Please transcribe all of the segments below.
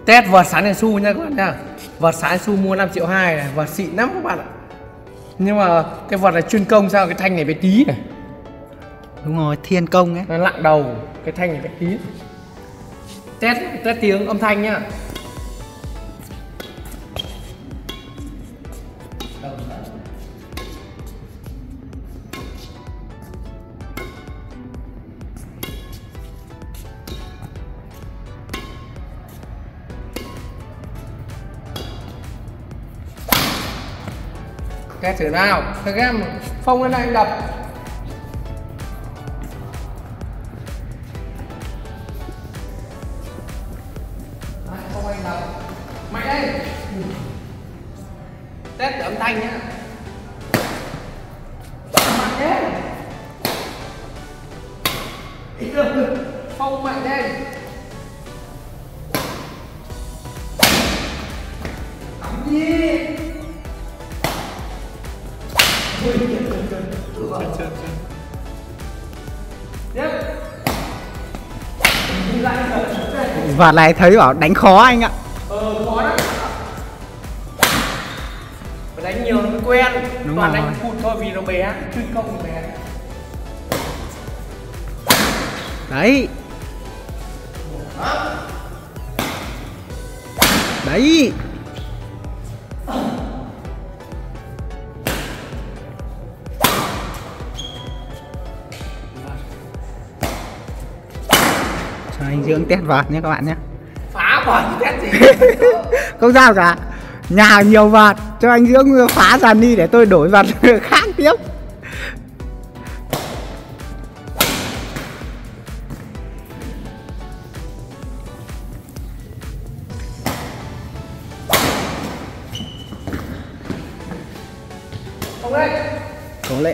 Test vợt Sán Đèn Su nha các bạn nha. Vợt Sán Đèn Su mua 5,2 triệu này, vợt xịn lắm các bạn ạ. Nhưng mà cái vợt này chuyên công sao, cái thanh này bé tí này. Đúng rồi, thiên công ấy. Nó nặng đầu, cái thanh này bé tí. Test tiếng âm thanh nhá. Test thử nào, các em Phong lên này anh đập. Phong anh đập mạnh đây. Test thử âm thanh nhá. Mạnh thế. Phong mạnh đây. Gì? Vợt này thấy bảo đánh khó anh ạ. Khó đấy. Phải đánh nhiều nó quen. Đúng toàn rồi. đánh phụt thôi vì nó bé, chuyên công thì bé. Đấy. Đấy. Cho anh Dưỡng test vợt nhé các bạn nhé. Phá vợt test gì? Không sao cả. Nhà nhiều vợt, cho anh Dưỡng phá dần đi để tôi đổi vợt khác tiếp. Không đây. Cố lên.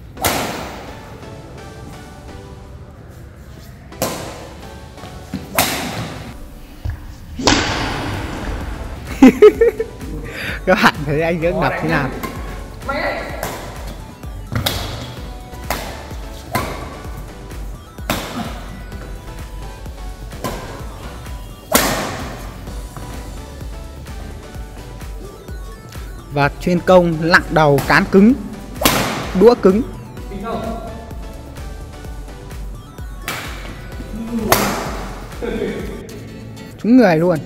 Các bạn thấy anh Dưỡng đập thế nào? Và chuyên công lặng đầu cán cứng, đũa cứng. Trúng người luôn.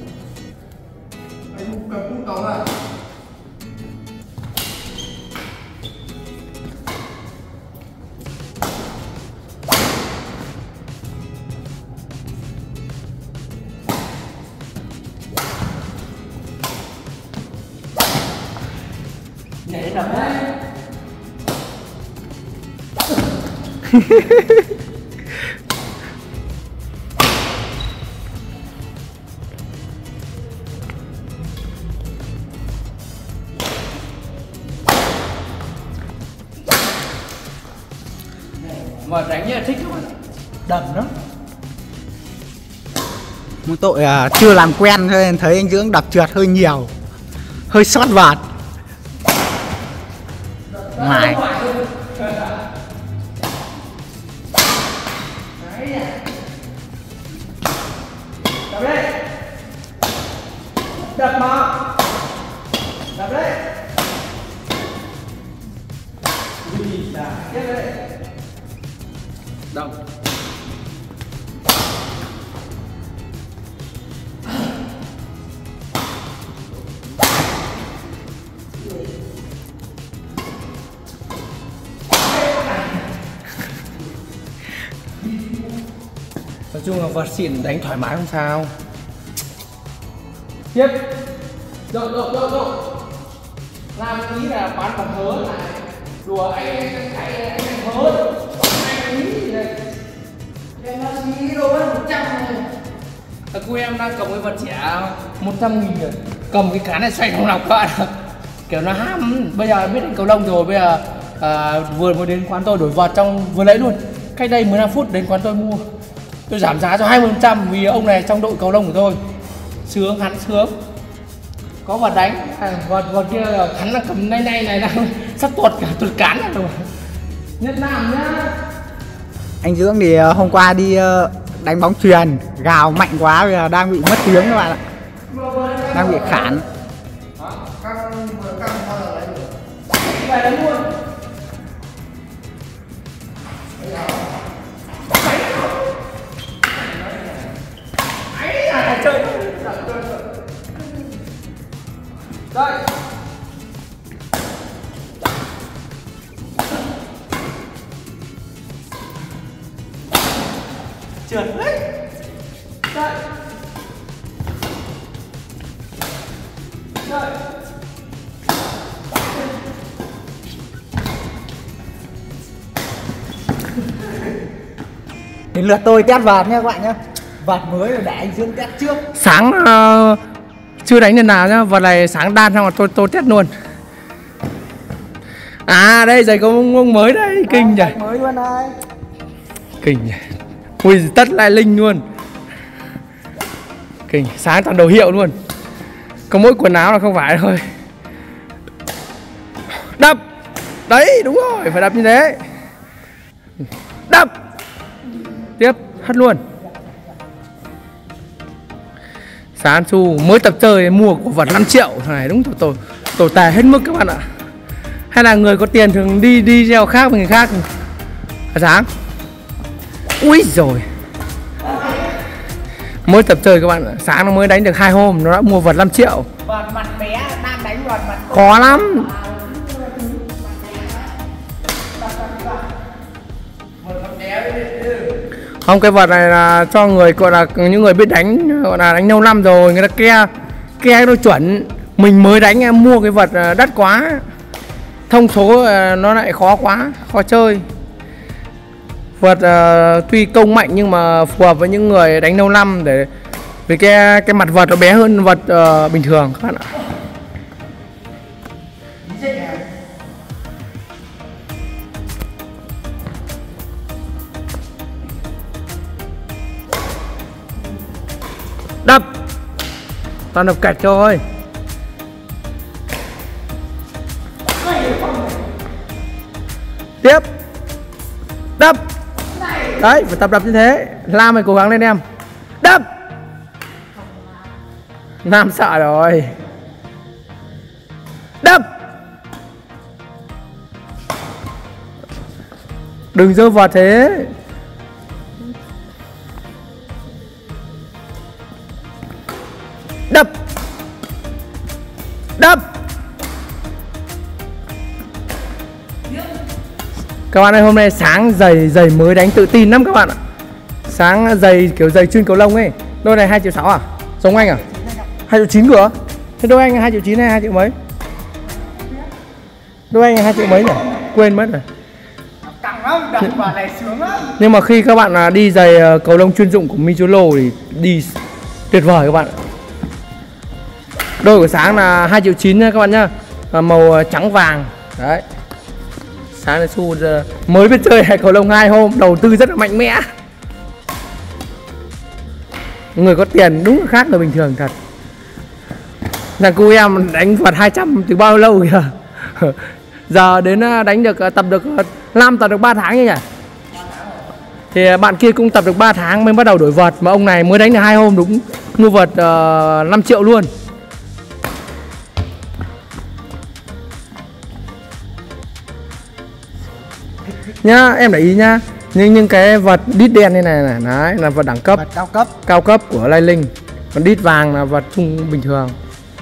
Nhảy đập đấy. Mà đánh như là thích các bạn ạ. Đầm lắm. Một tội chưa làm quen cho nên thấy anh Dưỡng đập trượt hơi nhiều, hơi sót vợt. Ngoài đập đây. Đập mà. Đập đây. Ui đã chết đấy. Đập. Nói chung là vợt xịn đánh thoải mái không sao. Tiếp. Độ. Làm ý là bán bằng hớ lại. Đùa anh hớ. Anh ý gì đây? Em nó xí đâu ấy 100 này. Cô em đang cầm cái vật trẻ 100.000 rồi. Cầm cái cán này xoay không lọc các bạn. Kiểu nó ham. Bây giờ biết đánh cầu lông rồi. Bây giờ vừa mới đến quán tôi đổi vợt trong vừa lấy luôn. Cách đây 15 phút đến quán tôi mua. Tôi giảm giá cho 20% vì ông này trong đội cầu lông của tôi. Sướng, hắn sướng. Có vợt đánh, vợt kia là hắn là cầm này là sắp tuột cán ra rồi. Nhất Nam nhá. anh Dưỡng thì hôm qua đi đánh bóng chuyền, gào mạnh quá bây giờ đang bị mất tiếng các bạn ạ. Đang bị khản. Căng vừa căng bao giờ lấy được. Về đánh luôn. Chơi. Đây. Trượt đấy. Đây. Đây. Đến lượt tôi test vợt nha các bạn nhé. Vợt mới rồi để anh Dương test trước. Sáng chưa đánh lần nào nhá, vợt này sáng đan xong rồi tôi test luôn. À đây giày có ông mới đây, kinh nhỉ. Mới luôn đây. Kinh nhỉ. Ui tất lại linh luôn. Kinh, sáng toàn đồ hiệu luôn. Có mỗi quần áo là không phải thôi. Đập. Đấy đúng rồi, phải đập như thế. Đập. Tiếp, hất luôn. Sáng Su mới tập chơi mua của vật 5 triệu này, đúng tổ tài hết mức các bạn ạ. Hay là người có tiền thường đi gieo khác với người khác. Sáng. Ui rồi. Mới tập chơi các bạn ạ. Sáng nó mới đánh được 2 hôm nó đã mua vật 5 triệu. Vợt mặt bé đang đánh vợt mặt khó lắm. Không, cái vợt này là cho người gọi là những người biết đánh, gọi là đánh lâu năm rồi, người ta ke nó chuẩn. Mình mới đánh em mua cái vợt đắt quá, thông số nó lại khó quá, khó chơi. Vợt tuy công mạnh nhưng mà phù hợp với những người đánh lâu năm, để vì cái mặt vợt nó bé hơn vợt bình thường các bạn ạ. Đập. Toàn đập kẹt thôi. Tiếp. Đập. Đấy, phải tập đập như thế. Lam mày cố gắng lên em. Đập. Nam sợ rồi. Đập. Đừng dơ vào thế. Đập. Đập. Các bạn ơi, hôm nay sáng giày mới đánh tự tin lắm các bạn ạ. Sáng giày kiểu giày chuyên cầu lông ấy. Đôi này 2,6 triệu à? Giống anh à? 2,9 triệu cửa. Thế đôi anh 2,9 triệu hay 2 triệu mấy? Đôi anh 2 triệu mấy nhỉ? Quên mất rồi. căng lắm, đập vợt này sướng lắm. Nhưng mà khi các bạn đi giày cầu lông chuyên dụng của Mizuno thì đi tuyệt vời các bạn ạ. Đôi của Sáng là 2,9 triệu nha các bạn nhá, màu trắng vàng. Đấy. Sáng là Su mới biết chơi cầu lông 2 hôm, đầu tư rất là mạnh mẽ. Người có tiền đúng là khác người bình thường thật. Thằng cu em đánh vợt 200 từ bao lâu kìa. Giờ đến đánh được tập được 5 tập được 3 tháng nhỉ. Thì bạn kia cũng tập được 3 tháng mới bắt đầu đổi vợt, mà ông này mới đánh được 2 hôm đúng mua vợt 5 triệu luôn. Nhá, em để ý nhá. Nhưng cái vợt đít đen như này này, đấy là vợt đẳng cấp, vợt cao cấp của Lai Linh. Còn đít vàng là vợt trung bình thường.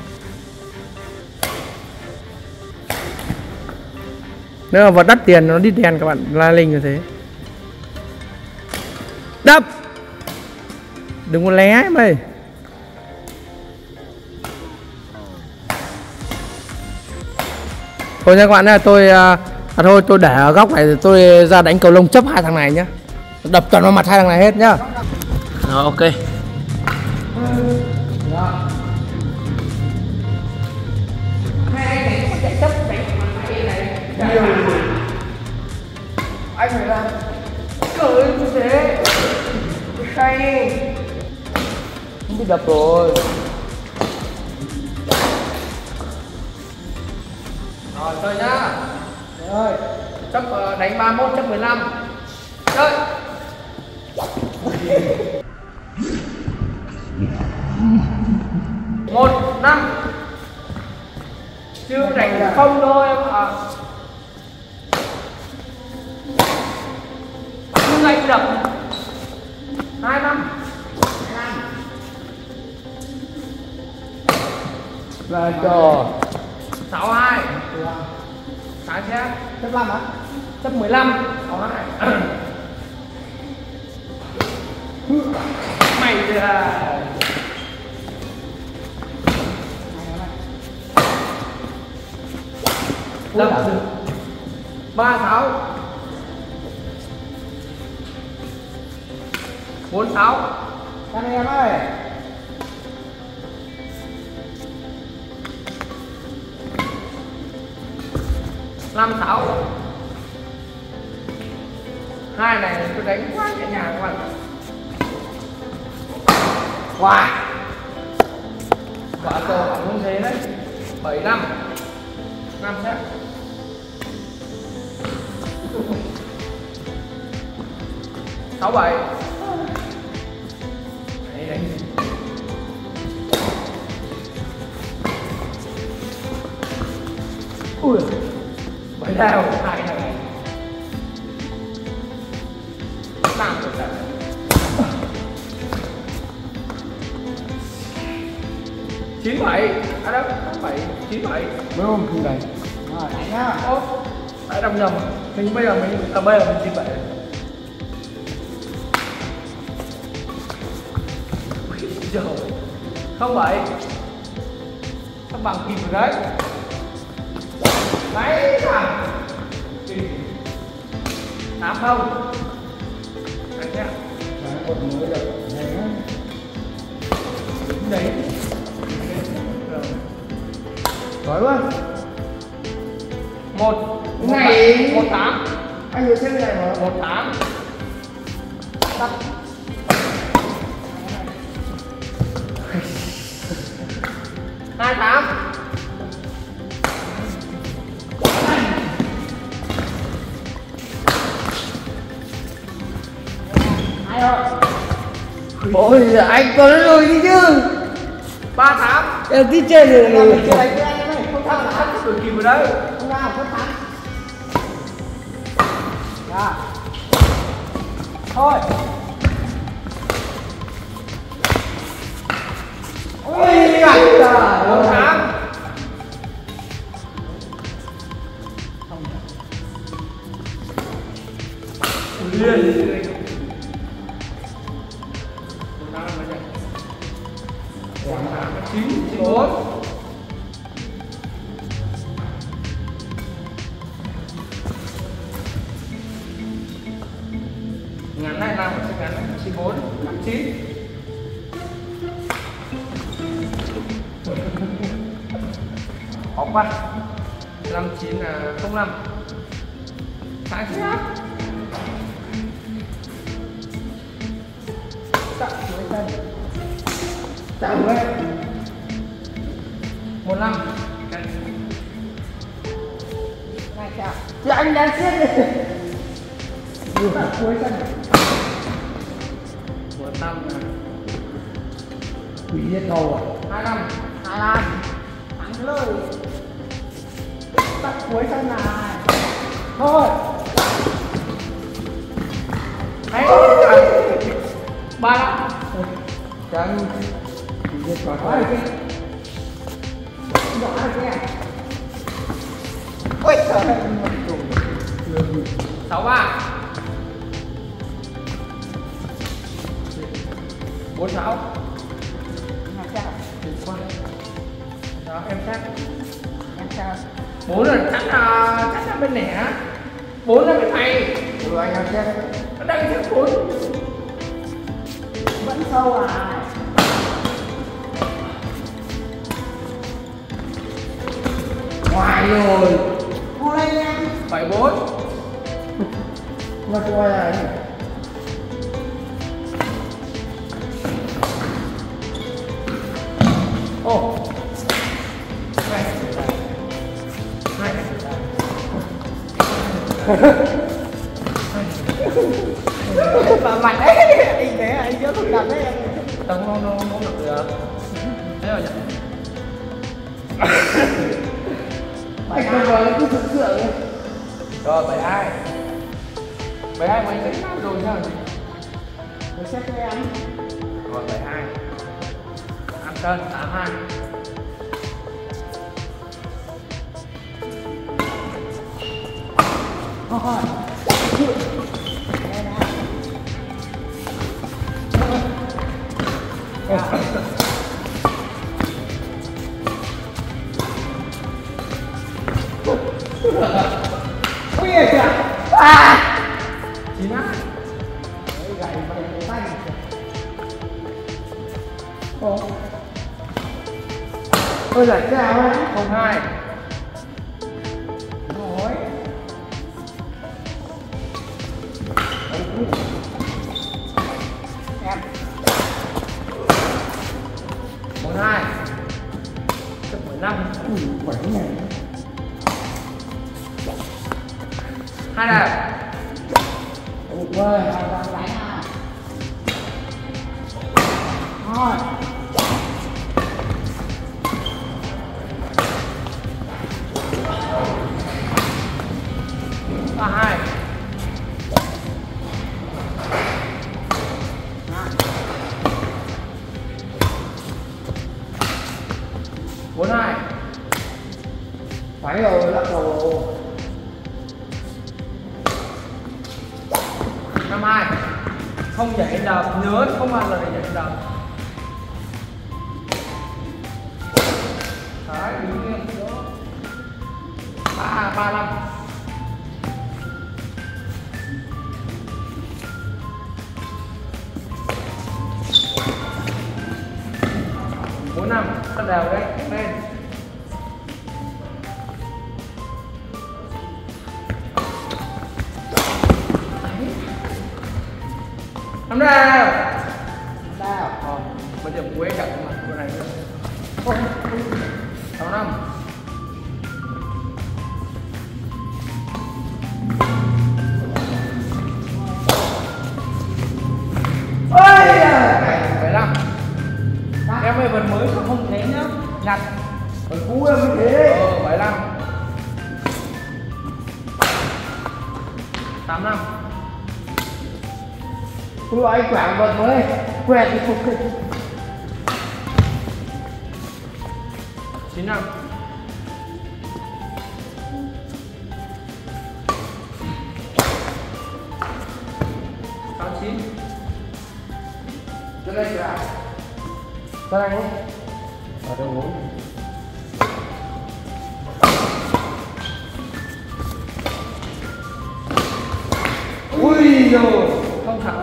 Nếu mà vợt đắt tiền nó đít đen các bạn, Lai Linh như thế. Đập. Đừng có lé mày. Thôi nha các bạn ơi, thôi tôi để ở góc này rồi tôi ra đánh cầu lông chấp hai thằng này nhá. Đập toàn vào mặt hai thằng này hết nhá. Rồi ok. Anh phải làm cởi như thế. Say. Không bị đập rồi. Rồi chơi nhá. Rồi, chấp đánh 31 chấp 15. Chơi. 1-5. Chưa đánh không thôi em ạ. Chưa đánh được. 2-5. Là cho 6-2. Trái xét. chấp 5 hả? Chấp 15. 6-2. Mày là Lâm 3-6. 4-6. Anh em ơi. 5-6. Hai này tôi đánh quá nhẹ nhàng các bạn. Wow. Quả cầu hỏng không thế đấy. 7-5. 5 set. 6-7. Đấy, đánh. Ui, mới đeo hai này. Làm được rồi. 9-7. À đâu, 7, 9-7. Đúng không? Không đây. Rồi, đánh nhá. Ô, đã đọc nhầm. Mình bây giờ mình 9-7. Trời. 0-7. Các bằng kịp rồi đấy. Đấy thằng 8-0. Anh nhá. Đấy, một mới được. Đấy. Đấy. Giỏi quá. 1-8. Anh vừa xem cái này mà. 1-8. Tắt. 2-8. Hay rồi. Ôi anh có nó rồi đi chứ. 3-8. Em đi trên rồi. Mình chưa đánh với anh em ơi. Không thắng là anh đổi kịp vào đấy. Không nào, không thắng. Dạ. Thôi. Ôi gạch à. 4-8. Liên. 9-4. Ngắn này làm một ngắn 9-4. 5-9. Ốc quá. 5-9 là 0-5. Sáng chết. Chặn với chân. Chặn với. 1-5. Này chào. Thì anh đang siết đi. Vừa cả cuối chân. 1-5 là Quỷ giết ngầu à. 2-5. 25. Thắng lời. Tắt cuối chân này. Thôi. Hay. 3-5. Chẳng. Quỷ giết quá thôi. Nhỏ kia. Ôi trời ơi. 6-3. 4-6. Tuyệt quá. Đó, em chắc. Em sao? 4 là chắc là bên nẻ. 4 là bên mày. Ừ anh em xem. Nó đang chắc 4. Vẫn sâu à. Ngoài rồi. Thôi đây em. 7-4. Mà coi này. Ồ. Mà mặt ấy anh thế anh chưa không đặt đấy em. Tao không được. Thế rồi nhỉ? Anh không ngờ nó cứ thực sự ấy. Rồi 72 72 mà anh đánh năm rồi sao nhỉ? Tôi xếp cho em. Rồi 72 Am Sơn 82 Thôi. Ui kìa. À. 92 Đấy, gậy bằng tay. Ồ. Ôi là sao ấy? 02 Rồi. Em. 42 Chấp 15 Ui, quẩy này. 2 đẹp Ui, đang đánh à. Thôi. 32 42 Phải rồi, lắc đầu. 52 Không nhảy đập, nhớ không bao giờ để nhảy đập. Đấy, đứng yên đó. 35 45 bắt đầu đấy, lên. 5 đều. Sao? Bây giờ cuối chặt mặt của này nữa. 65 Ôi! 75 Em ơi vần mới sao không thế nhá. Nhặt Còn cú em mới thế. 75 85 Tôi bảo anh quảng vật mới. Quẹt thì phục kịch. 95 69 Cho đây kìa. Cho đây không? Ở đâu ngủ. Ui rồi không thẳng.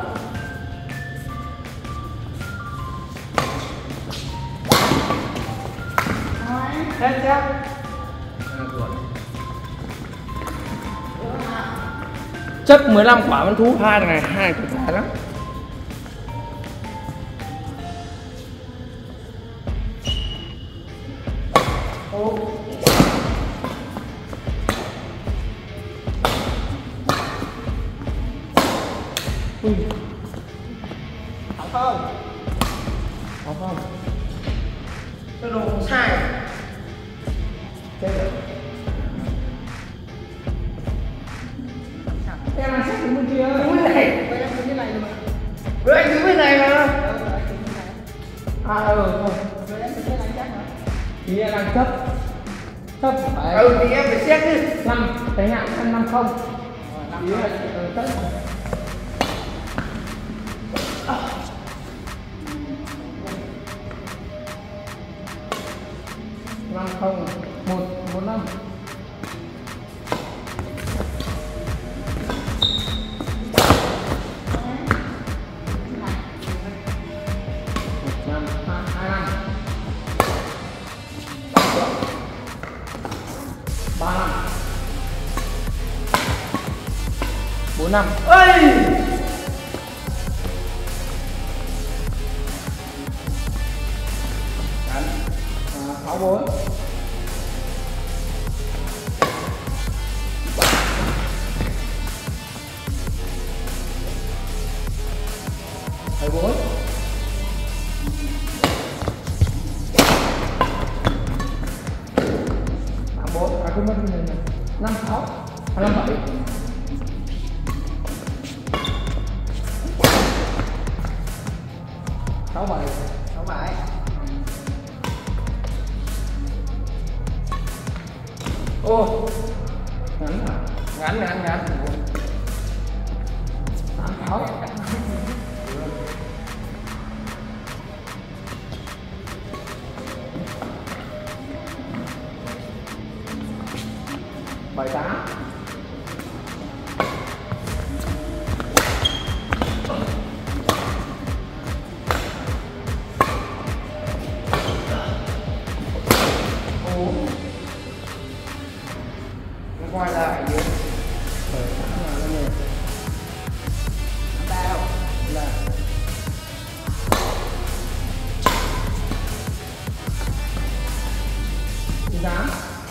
Hết chắc. Chấp 15 quả bắn thú hai này, hai cực dài lắm. Thắng không? Có không? Cái đồ không sai. Thế rồi. Em ăn sách đứng bên kia. Đứng bên này. Em đứng bên này rồi mà. Rồi anh đứng bên này mà. À thôi. Rồi em đứng bên này chắc mà. Thì em đang chấp. Chấp phải. Thì em phải xét đi. 5, cái hạn ăn 50. Ý là chấp. Năm không một một năm năm hai năm 3 năm 4 năm ơi đánh 64 24 25 quên mất này. 56 hay 57. 67. 67. Ô ngắn à? Ngắn 86. 78. ngoài lại dưới khởi sẵn là lên này đao là giá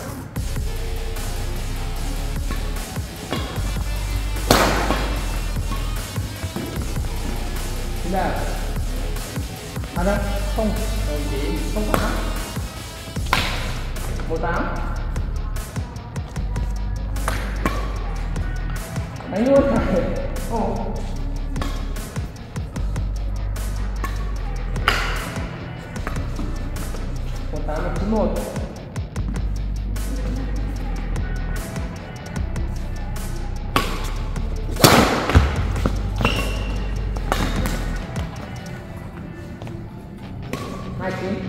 thế nào à đâu không chỉ không có 18 đánh luôn phải ồ 1891 29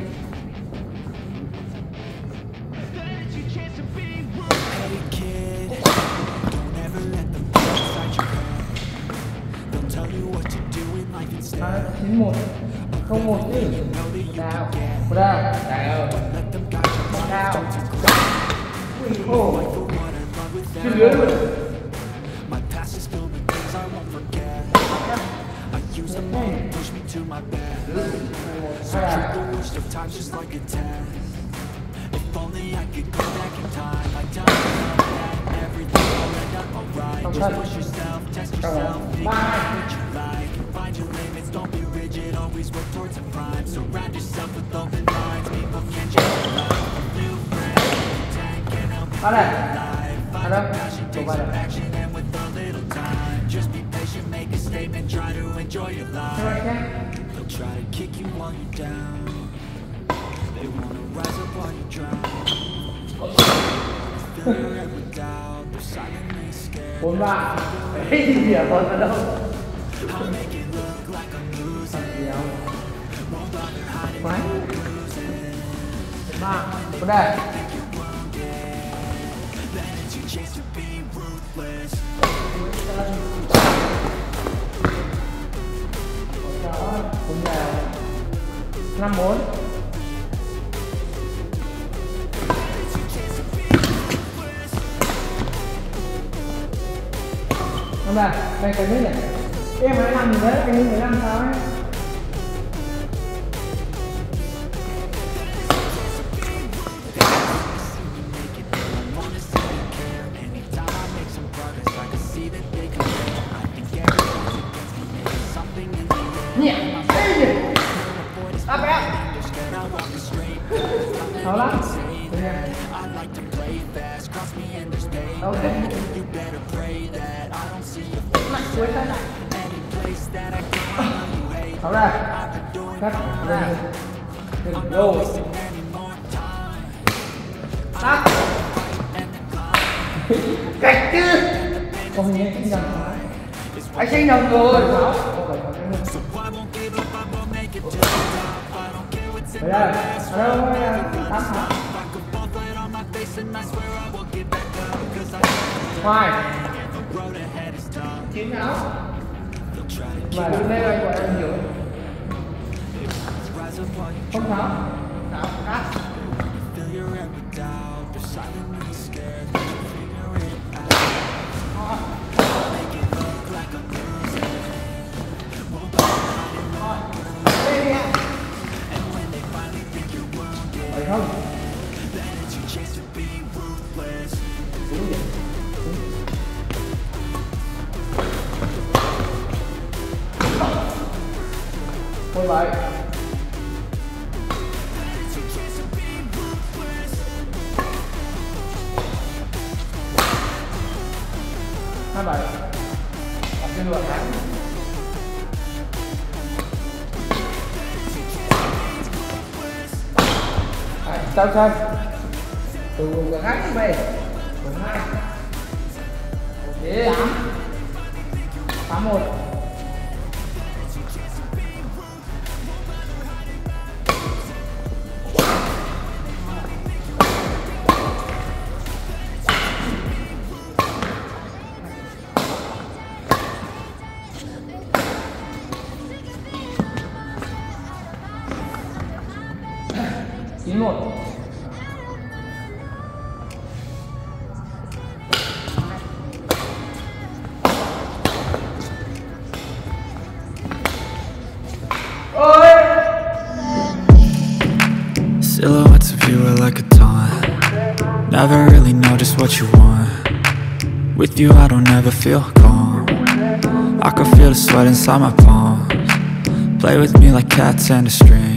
91 01 chứ đào ồ chưa lứa luôn Always work towards a prime. Surround yourself with open minds. People can change your life. New friends can help you live. Find a passion, take some action, and with a little time, just be patient, make a statement, try to enjoy your life. They'll try to kick you while you're down. They wanna rise up while you drown. Fill your head with doubt. They're silently scared. 43 cái gì ở con ở đâu I'll make it look like I'm losing. Won't bother hiding Quá. what I'm losing. Có đây Then it's your chance to be ruthless. 54 Không là, đây cái nước này em mới làm gì đấy, anh ấy 15 sao ấy nhẹ, cái gì? À bé Khó lắm ok mạnh cuối thân này Khó ra cắt lên go tắt cạch chứ không nghe cái nhầm anh sinh nhầm rồi bây giờ ở đâu tắt hả Hoài chiến áo mà đừng lên anh gọi em nhiều không tháo tháo cắt phải không thôi vậy Sao sao? Từ gần hết đi mày. Gần 2. Ok. 8. 8-1. Chín một. Silhouettes of you are like a taunt. Never really know just what you want. With you I don't ever feel calm. I can feel the sweat inside my palms. Play with me like cats and a string.